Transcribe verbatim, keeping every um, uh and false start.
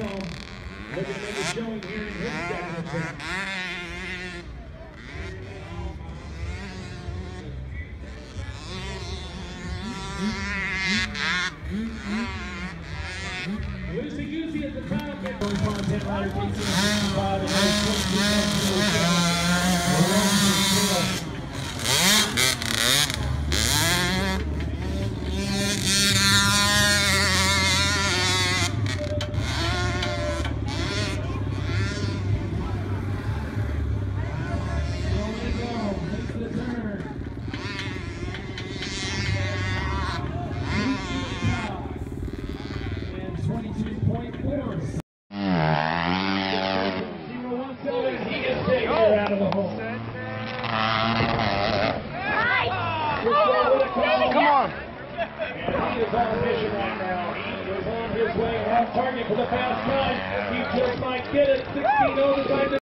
home. Looking to make a showing here in his second attempt. Lucy Goosey at the final pick. Content rider takes in five and twenty-two point four. zero one seven, he gets taken out of the hole. Come on. And he is on a mission right now. He is on his way, on target for the fast time. He just might get it. sixteen over by the